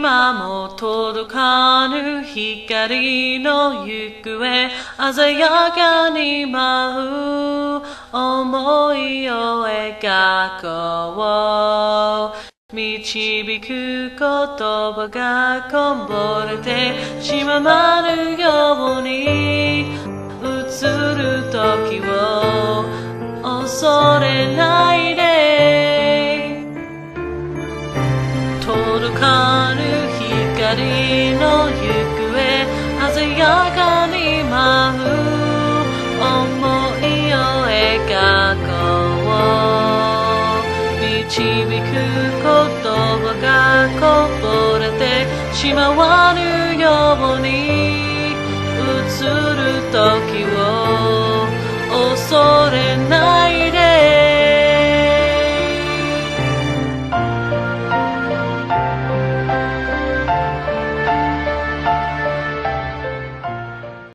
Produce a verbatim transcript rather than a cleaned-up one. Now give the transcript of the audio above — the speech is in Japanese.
今も届かぬ光の行方鮮やかに舞う想いを描こう導く言葉がこぼれてしまわぬように映る時を恐れないで届かぬ光の行方鮮やかに舞う想いを描こう導く言葉がこぼれてしまわぬように映る時を恐れない